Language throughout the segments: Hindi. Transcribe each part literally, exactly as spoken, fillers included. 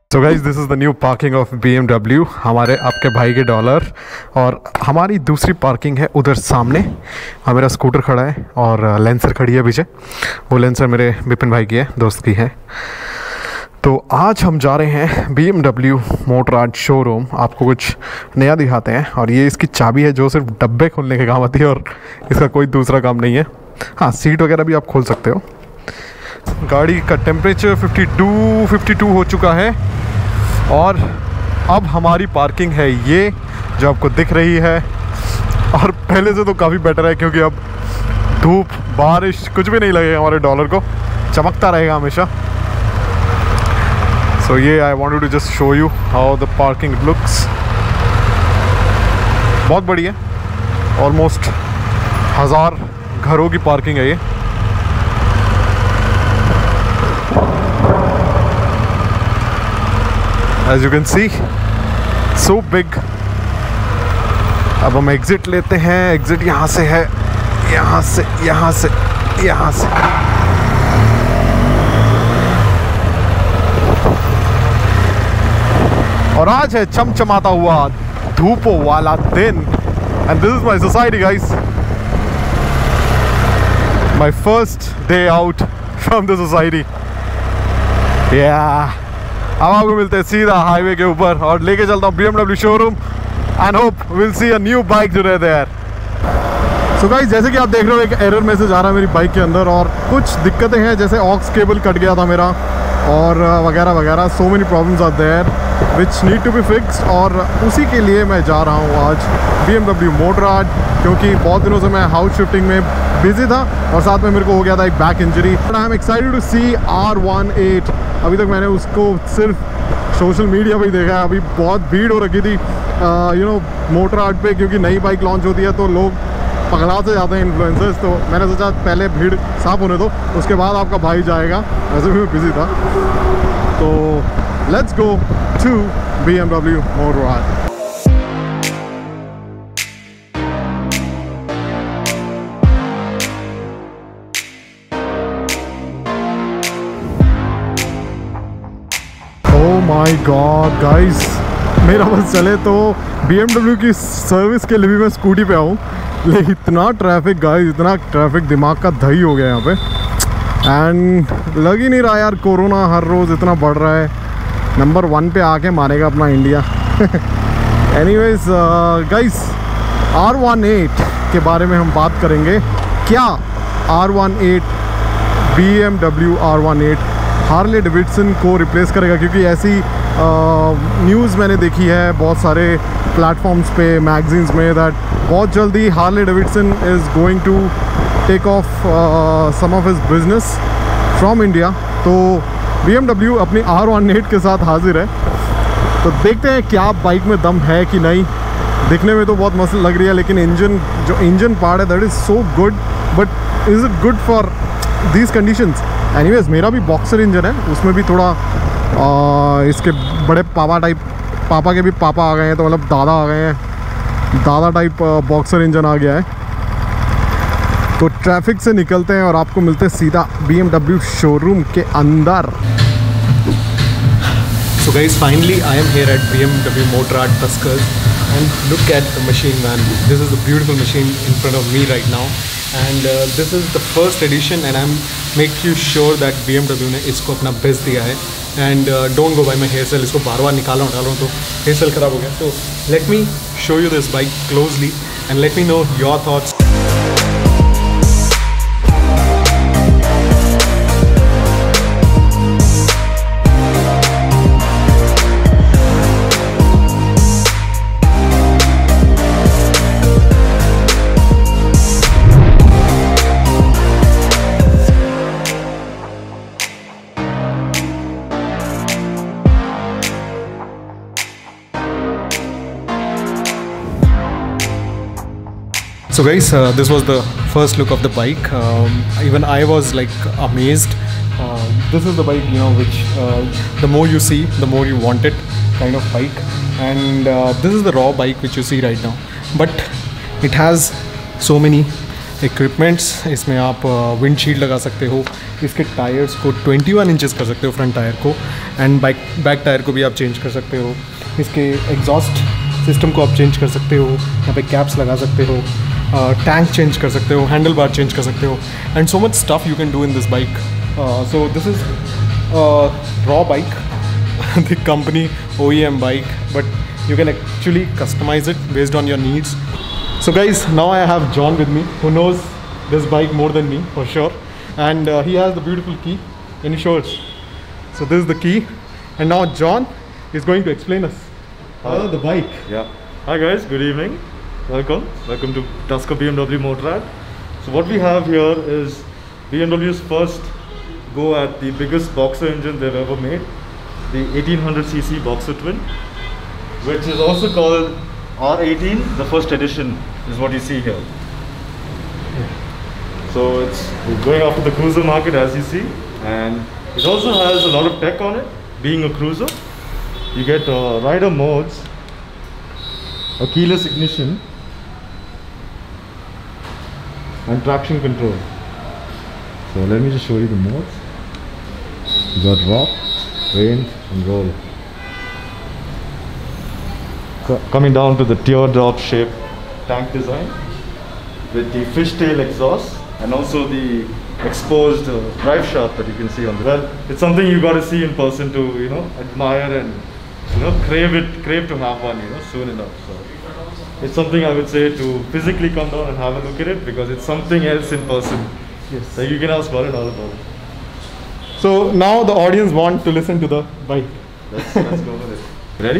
So guys this is the new parking of B M W, हमारे आपके भाई के डॉलर। और हमारी दूसरी पार्किंग है उधर सामने। हाँ, मेरा स्कूटर खड़ा है और लेंसर खड़ी है पीछे। वो लेंसर मेरे विपिन भाई की है, दोस्त की है। तो आज हम जा रहे हैं B M W Motorrad showroom. आपको कुछ नया दिखाते हैं। और ये इसकी चाबी है जो सिर्फ डब्बे खोलने के काम आती है और इसका कोई दूसरा काम नहीं है। हाँ, सीट वगैरह भी आप खोल सकते हो। गाड़ी का टेम्परेचर बावन, बावन हो चुका है। और अब हमारी पार्किंग है ये जो आपको दिख रही है। और पहले से तो काफ़ी बेटर है क्योंकि अब धूप बारिश कुछ भी नहीं लगेगा, हमारे डॉलर को चमकता रहेगा हमेशा। सो ये I wanted to just show you how the parking looks. बहुत बड़ी है, ऑलमोस्ट हज़ार घरों की पार्किंग है ये। As you can see, so big। अब हम एग्जिट लेते हैं। एग्जिट यहाँ से है, यहाँ से, यहाँ से, यहाँ से। और आज है चमचमाता हुआ धूपों वाला दिन। And this is my society, guys. My first day out from the society. Yeah. अब आपको मिलते हैं सीधा हाईवे के ऊपर और लेके चलता हूँ B M W showroom. And hope will see a new bike जो रहते हैं। सो गाइस, जैसे कि आप देख रहे हो, एक एरर मैसेज आ रहा है मेरी बाइक के अंदर और कुछ दिक्कतें हैं, जैसे ऑक्स केबल कट गया था मेरा और वगैरह वगैरह। So many problems are there which need to be fixed. और उसी के लिए मैं जा रहा हूँ आज बी एम डब्ल्यू मोटराड, क्योंकि बहुत दिनों से मैं हाउस शिफ्टिंग में बिजी था और साथ में मेरे को हो गया था एक back injury. But I am excited to see R one eight. अभी तक मैंने उसको सिर्फ सोशल मीडिया पे ही देखा है। अभी बहुत भीड़ हो रखी थी यू नो मोटराड पे, क्योंकि नई बाइक लॉन्च होती है तो लोग पगला से जाते हैं इन्फ्लुएंसर्स। तो मैंने सोचा पहले भीड़ साफ होने दो, उसके बाद आपका भाई जाएगा। वैसे भी मैं बिजी था। तो let's go to B M W Motorrad. My God guys, मेरा बस चले तो बी एम डब्ल्यू की सर्विस के लिए भी मैं स्कूटी पे आऊँ, लेकिन इतना ट्रैफिक गाइस, इतना ट्रैफिक, दिमाग का दही हो गया यहाँ पे। एंड लग ही नहीं रहा यार, कोरोना हर रोज़ इतना बढ़ रहा है। नंबर वन पे आके मारेगा अपना India. Anyways guys, R one eight के बारे में हम बात करेंगे। क्या R one eight B M W R one eight Harley Davidson को रिप्लेस करेगा? क्योंकि ऐसी न्यूज़ मैंने देखी है बहुत सारे प्लेटफॉर्म्स पे, मैगजीन्स में, दैट बहुत जल्दी Harley Davidson is going to take off some of his business from India. तो बी एम डब्ल्यू अपनी आर वन एट के साथ हाजिर है। तो देखते हैं क्या बाइक में दम है कि नहीं। दिखने में तो बहुत मस्त लग रही है, लेकिन इंजन, जो इंजन पार्ट है that is so good, but is it good for these conditions? Anyways, मेरा भी बॉक्सर इंजन है, उसमें भी थोड़ा आ, इसके बड़े पापा टाइप, पापा के भी पापा आ गए हैं, तो मतलब दादा आ गए हैं, दादा टाइप बॉक्सर इंजन आ गया है। तो ट्रैफिक से निकलते हैं और आपको मिलते हैं सीधा बी एम डब्ल्यू शोरूम के अंदर। So guys, finally I am here at B M W Motorrad Tuskers, and look at the machine, man. This is a beautiful machine in front of me right now, and uh, this is the first edition, and I'm make you sure that B M W ने इसको अपना बेस्ट दिया है। and uh, don't go by my hair cell। इसको बार बार निकाला हूँ डाला हूँ तो hair cell ख़राब हो गया। So let me show you this bike closely and let me know your thoughts। So guys, uh, this was the first look of the bike. Um, even I was like amazed. Uh, this is the bike, you know, which uh, the more you see, the more you want it, kind of bike. And uh, this is the raw bike which you see right now. But it has so many equipments, इसमें आप विंडशील्ड लगा सकते हो, इसके टायर्स को इक्कीस इंचेस कर सकते हो फ्रंट टायर को, एंड बैक बैक टायर को भी आप चेंज कर सकते हो। इसके एग्जॉस्ट सिस्टम को आप चेंज कर सकते हो, यहाँ पे कैप्स लगा सकते हो, टैंक चेंज कर सकते हो, हैंडल बार चेंज कर सकते हो, and so much stuff you can do in this bike. So this is raw bike, the company O E M bike, but you can actually customize it based on your needs. So guys, now I have John with me, who knows this bike more than me for sure, and uh, he has the beautiful key. Can you show us? So this is the key, and now John is going to explain us uh, the bike. Yeah. Hi guys, good evening. Welcome. Welcome to Tusker B M W Motorrad. So what we have here is B M W's first go at the biggest boxer engine they've ever made. The eighteen hundred c c Boxer Twin, which is also called R eighteen, the first edition is what you see here. So it's going after the cruiser market, as you see, and it also has a lot of tech on it. Being a cruiser, you get uh, rider modes, a keyless ignition, and traction control. So let me just show you the modes. You got rock, rain and roll. Co coming down to the teardrop shaped tank design with the fishtail exhaust and also the exposed uh, drive shaft that you can see on the well. It's something you got to see in person to, you know, admire and, you know, crave it, crave to have one, you know, soon enough. So it's something I would say to physically come down and have a look at it, because it's something else in person. Yes. So you can ask Varun all about it. So now the audience want to listen to the bike. Let's, let's go with it. Ready?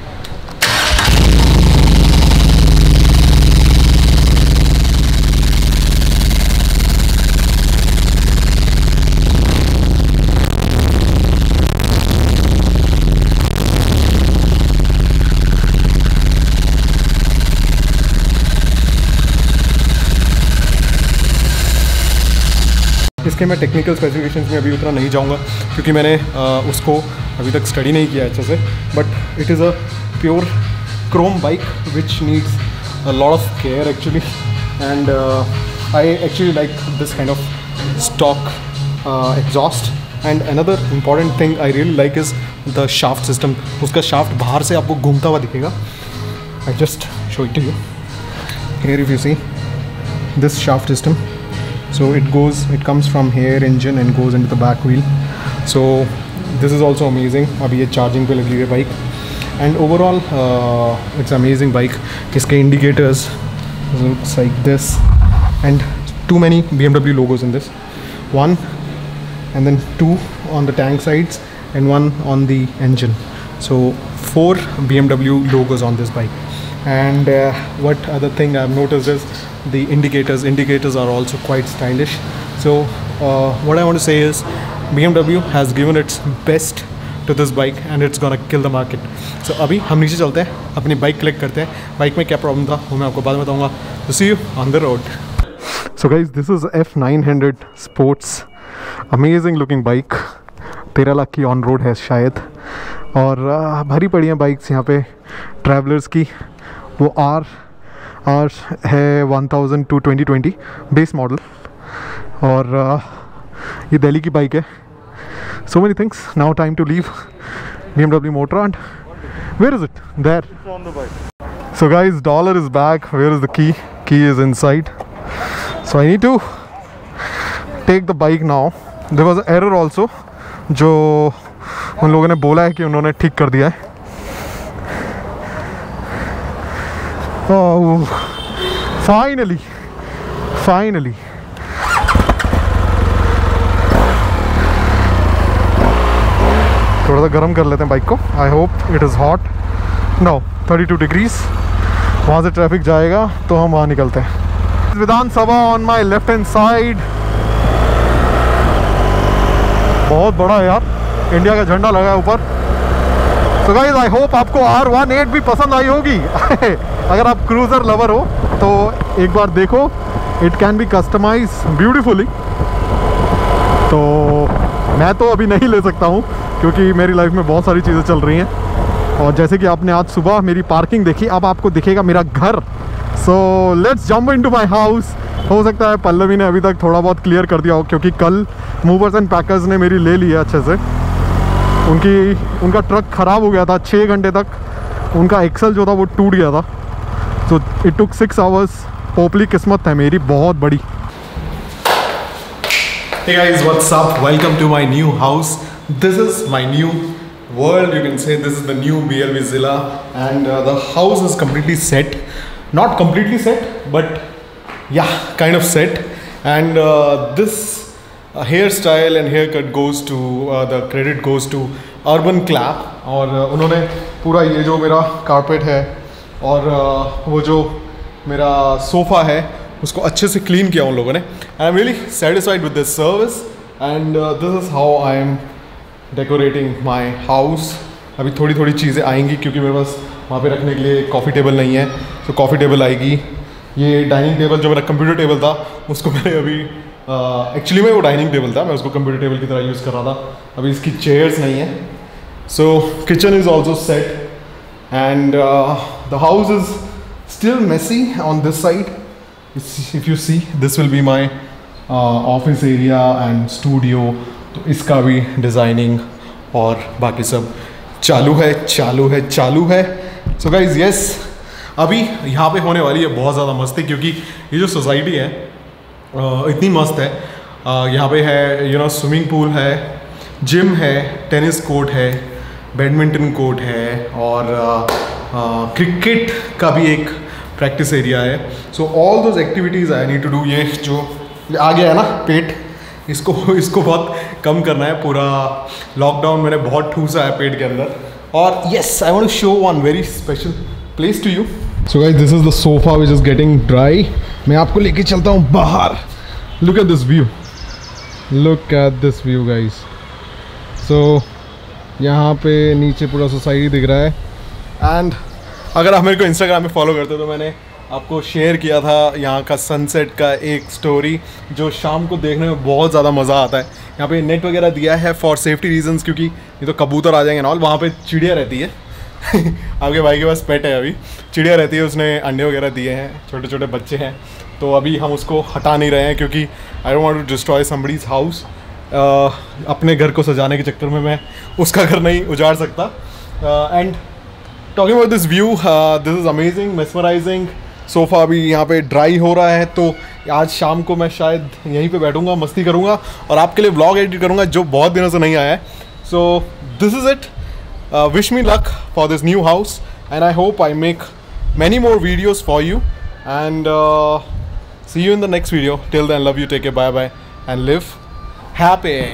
इसके मैं टेक्निकल स्पेसिफिकेशंस में अभी उतना नहीं जाऊंगा, क्योंकि मैंने आ, उसको अभी तक स्टडी नहीं किया अच्छे से, but it is a pure chrome bike which needs a lot of care actually, and I actually like this kind of stock exhaust, and another important thing I really like is the shaft system. उसका शाफ्ट बाहर से आपको घूमता हुआ दिखेगा। I just show it to you here, if you see this shaft system. So it goes, it comes from here engine and goes into the back wheel. So this is also amazing. अभी ये charging पे लगी हुई है bike, and overall uh, it's amazing bike. इसके indicators looks like this, and too many B M W logos in this. One and then two on the tank sides and one on the engine. So four B M W logos on this bike. And uh, what other thing I've noticed is the indicators indicators are also quite stylish. So uh, what I want to say is B M W has given its best to this bike and it's gonna kill the market. So अभी हम नीचे चलते हैं, अपनी बाइक कलेक्ट करते हैं। बाइक में क्या प्रॉब्लम था वो मैं आपको बाद में बताऊंगा। So see you on the road. So guys, this is F nine hundred Sports, amazing looking bike, तेरह लाख की ऑन रोड है शायद, और uh, भरी पड़ी हैं बाइक्स यहाँ पे ट्रैवलर्स की। वो आर आर है one thousand two twenty twenty base model, और uh, ये दिल्ली की बाइक है। So many things, now time to leave B M W Motorrad. Where is it? There. It's on the bike. So guys, dollar is back. Where is the key? Key is inside. So I need to take the bike now. There was an error also, जो उन लोगों ने बोला है कि उन्होंने ठीक कर दिया है। Oh, finally, finally. थोड़ा सा गर्म कर लेते हैं बाइक को। I hope it is hot. No, thirty two degrees. वहाँ से ट्रैफिक जाएगा तो हम वहाँ निकलते हैं। विधानसभा on my left hand side, बहुत बड़ा है यार, इंडिया का झंडा लगा है ऊपर। तो गाइस, आई होप आपको आर वन एट भी पसंद आई होगी। अगर आप क्रूज़र लवर हो तो एक बार देखो, it can be customise beautifully. तो मैं तो अभी नहीं ले सकता हूँ क्योंकि मेरी लाइफ में बहुत सारी चीज़ें चल रही हैं, और जैसे कि आपने आज सुबह मेरी पार्किंग देखी, अब आपको दिखेगा मेरा घर। So let's jump into my house हो सकता है पल्लवी ने अभी तक थोड़ा बहुत क्लियर कर दिया हो, क्योंकि कल मूवर्स एंड पैकर्स ने मेरी ले ली है अच्छे से। उनकी उनका ट्रक ख़राब हो गया था, छः घंटे तक उनका एक्सल जो था वो टूट गया था। So it took six hours. पोपली किस्मत है मेरी बहुत बड़ी। Hey guys, what's up? Welcome to my new house. This is my new world, you can say. This is the new B L V Zilla, and uh, the house is completely set. Not completely set, but yeah, kind of set. And uh, this uh, hairstyle and haircut goes to uh, the credit goes to Urban Clap. और uh, उन्होंने पूरा ये जो मेरा कारपेट है और uh, वो जो मेरा सोफ़ा है उसको अच्छे से क्लीन किया उन लोगों ने। I am really satisfied with this service and this is how I am decorating my house. अभी थोड़ी थोड़ी चीज़ें आएंगी क्योंकि मेरे पास वहाँ पे रखने के लिए कॉफ़ी टेबल नहीं है, तो कॉफ़ी टेबल आएगी। ये डाइनिंग टेबल जो मेरा कंप्यूटर टेबल था उसको मैंने अभी एक्चुअली uh, में वो डाइनिंग टेबल था, मैं उसको कंप्यूटर टेबल की तरह यूज़ कर रहा था। अभी इसकी चेयर्स नहीं है। So kitchen is also set and the house is still messy on this side. If you see, this will be my uh, office area and studio. तो इसका भी डिज़ाइनिंग और बाकी सब चालू है चालू है चालू है। सो गाइज यस, अभी यहाँ पे होने वाली है बहुत ज़्यादा मस्ती, क्योंकि ये जो सोसाइटी है uh, इतनी मस्त है। uh, यहाँ पे है यू नो स्विमिंग पूल है, जिम है, टेनिस कोर्ट है, बैडमिंटन कोर्ट है और क्रिकेट uh, uh, का भी एक प्रैक्टिस एरिया है। So all those activities I need to do. ये जो आ गया है ना पेट, इसको इसको बहुत कम करना है। पूरा लॉकडाउन मैंने बहुत ठूसा है पेट के अंदर। और yes, I want to show one very special place to you. So guys, this is the sofa which is getting dry. मैं आपको लेके चलता हूँ बाहर। Look at this view, look at this view guys. सो यहाँ पे नीचे पूरा सोसाइटी दिख रहा है। एंड अगर आप मेरे को इंस्टाग्राम पे फॉलो करते हो तो मैंने आपको शेयर किया था यहाँ का सनसेट का एक स्टोरी, जो शाम को देखने में बहुत ज़्यादा मज़ा आता है। यहाँ पे नेट वगैरह दिया है फॉर सेफ्टी रीजंस, क्योंकि ये तो कबूतर आ जाएंगे ना। वहाँ पे चिड़िया रहती है आपके भाई के पास पेट है, अभी चिड़िया रहती है, उसने अंडे वगैरह दिए हैं, छोटे छोटे बच्चे हैं। तो अभी हम उसको हटा नहीं रहे हैं क्योंकि I don't want to destroy somebody's house. अपने घर को सजाने के चक्कर में मैं उसका घर नहीं उजाड़ सकता। And talking about this view, this is amazing, mesmerising. Sofa अभी यहाँ पे ड्राई हो रहा है, तो आज शाम को मैं शायद यहीं पे बैठूँगा, मस्ती करूँगा और आपके लिए व्लॉग एडिट करूँगा जो बहुत दिनों से नहीं आया है। So this is it. Wish me luck for this new house and I hope I make many more videos for you and see you in the next video. Till then, love you, take care, bye bye and live happy.